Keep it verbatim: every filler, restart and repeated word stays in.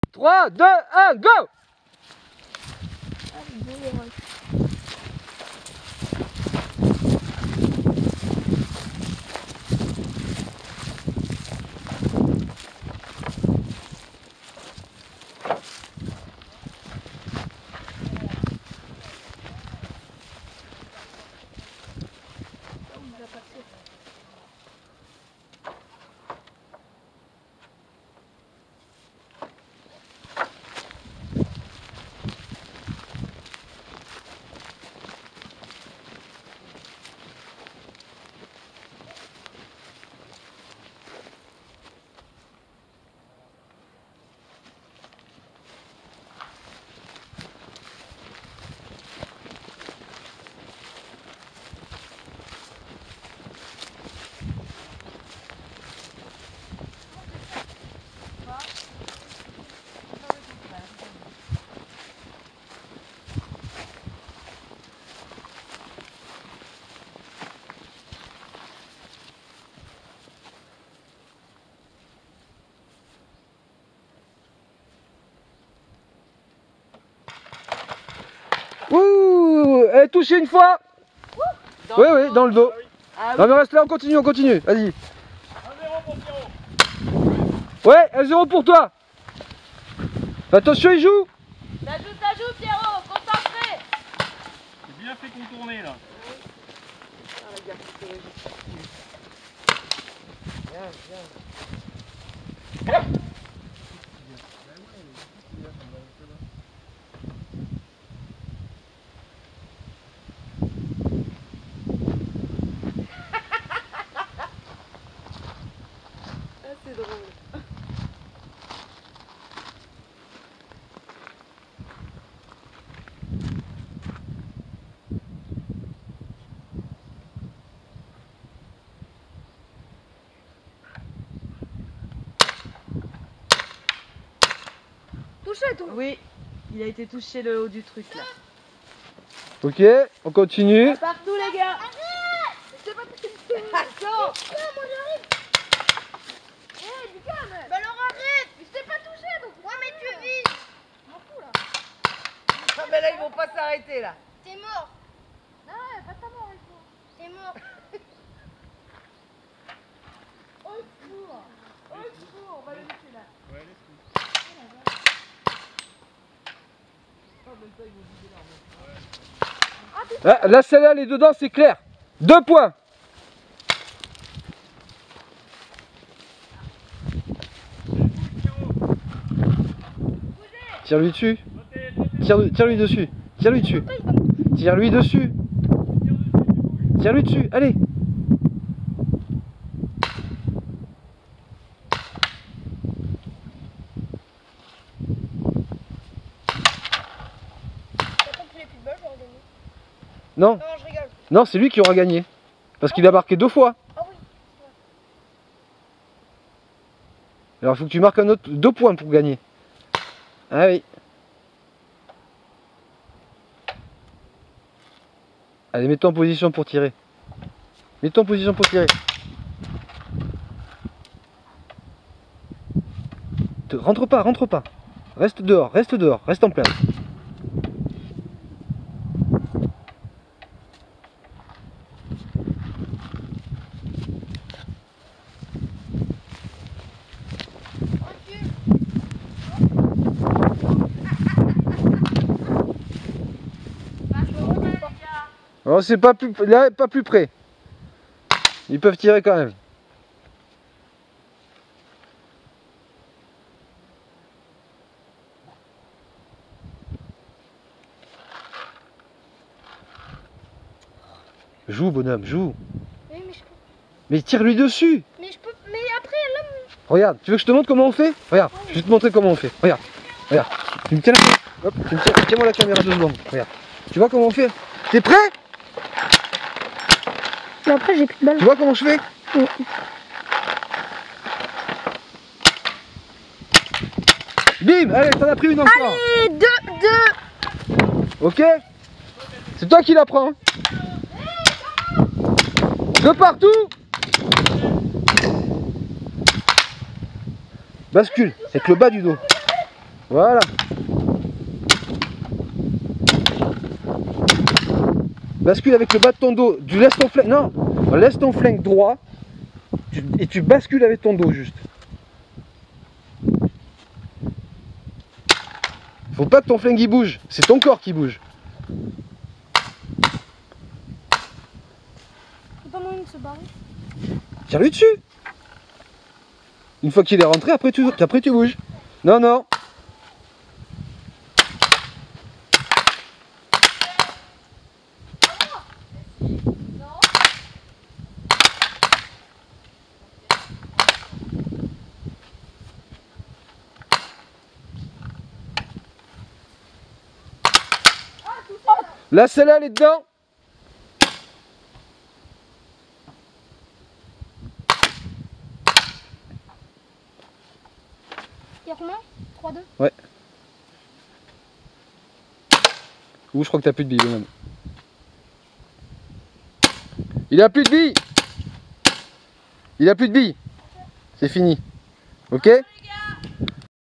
trois, deux, un, go! Ouh, elle est touchée une fois. Oui, oui, dans le dos. Ah, oui. Non mais reste là, on continue, on continue, vas-y. un zéro pour Pierrot. Ouais, un zéro pour toi. Attention, il joue. Ça joue, ça joue Pierrot, concentré. C'est bien fait contourner là. Viens, viens. C'est drôle. Touché tout. Oui, il a été touché le haut du truc là. Ok, on continue. Partout les gars. Arrête. C'est pas touché. Attends. Moi j'arrive. Eh, du calme. Bah alors arrête. Je t'ai pas touché donc. Ouais mais tu vises. Je m'en fous là. Ah mais là ils vont pas s'arrêter là. T'es mort. Non ouais, pas ta mort il faut. T'es mort. Oh le fou. Oh le fou, on va le laisser là. Ouais, laisse-le. Ah, là, celle-là, elle est dedans, c'est clair. Deux points. Tire-lui dessus. Tire-lui tire dessus. Tire-lui dessus. Tire-lui dessus. Tire-lui dessus. Allez. Non. Non, je rigole. Non, c'est lui qui aura gagné. Parce qu'il a marqué deux fois. Ah oui. Alors il faut que tu marques un autre, deux points pour gagner. Ah oui. Allez, mets-toi en position pour tirer. Mets-toi en position pour tirer. Te, rentre pas, rentre pas. Reste dehors, reste dehors, reste en place. Alors c'est pas plus là, pas plus près. Ils peuvent tirer quand même. Joue bonhomme, joue. Oui, mais je peux. Mais tire-lui dessus. Mais je peux. Mais après là. Regarde, tu veux que je te montre comment on fait? Regarde, je vais te montrer comment on fait. Regarde, regarde. Tu me tiens la... Hop, tu me tiens... Tiens-moi la caméra deux secondes. Regarde. Tu vois comment on fait? T'es prêt? Mais après j'ai plus de balle. Tu vois comment je fais? Oui. Bim! Allez, t'en as pris une encore. Allez, deux, deux. Ok? C'est toi qui la prends. De partout. Bascule, avec le bas du dos. Voilà. Bascule avec le bas de ton dos. Tu laisses ton flingue. Non, laisse ton flingue droit. Tu- et tu bascules avec ton dos juste. Faut pas que ton flingue il bouge. C'est ton corps qui bouge. C'est pas moyen de se barrer. Tire-lui dessus. Une fois qu'il est rentré, après tu, après tu bouges. Non, non. Là, celle-là, elle est dedans. Il y a combien? trois deux. Ouais. Ouh, je crois que t'as plus de billes, bonhomme. Il a plus de billes. Il a plus de billes. C'est fini. Ok?